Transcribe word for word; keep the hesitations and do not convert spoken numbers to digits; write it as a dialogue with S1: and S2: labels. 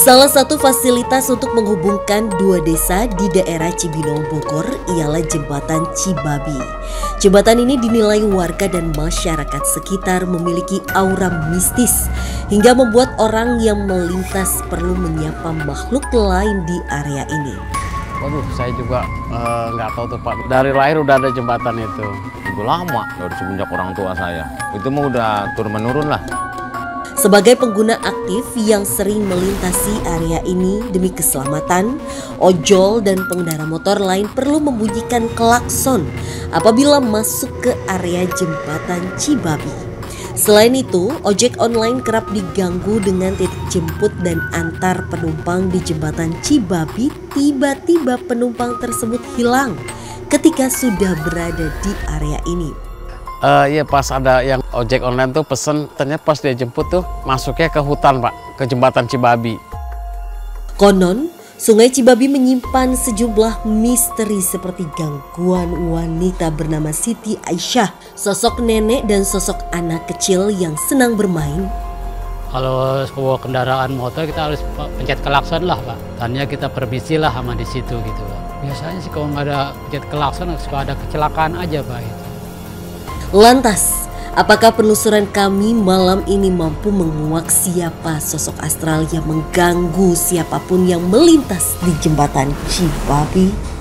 S1: Salah satu fasilitas untuk menghubungkan dua desa di daerah Cibinong, Bogor ialah jembatan Cibabi. Jembatan ini dinilai warga dan masyarakat sekitar memiliki aura mistis hingga membuat orang yang melintas perlu menyapa makhluk lain di area ini.
S2: Waduh, saya juga nggak uh, tahu tuh Pak. Dari lahir udah ada jembatan itu. Udah lama, dari semenjak orang tua saya. Itu mah udah turun-menurun lah.
S1: Sebagai pengguna aktif yang sering melintasi area ini demi keselamatan, ojol dan pengendara motor lain perlu membunyikan klakson apabila masuk ke area jembatan Cibabi. Selain itu, ojek online kerap diganggu dengan titik jemput dan antar penumpang di jembatan Cibabi. Tiba-tiba penumpang tersebut hilang ketika sudah berada di area ini.
S2: Uh, iya pas ada yang ojek online tuh pesen, ternyata pas dia jemput tuh masuknya ke hutan Pak, ke jembatan Cibabi.
S1: Konon, Sungai Cibabi menyimpan sejumlah misteri seperti gangguan wanita bernama Siti Aisyah, sosok nenek dan sosok anak kecil yang senang bermain.
S3: Kalau sebuah kendaraan motor kita harus pencet klakson lah Pak, tanya kita permisi lah sama di situ gitu. Biasanya sih kalau nggak ada pencet klakson suka ada kecelakaan aja Pak itu.
S1: Lantas, apakah penelusuran kami malam ini mampu menguak siapa sosok astral yang mengganggu siapapun yang melintas di jembatan Cibabi?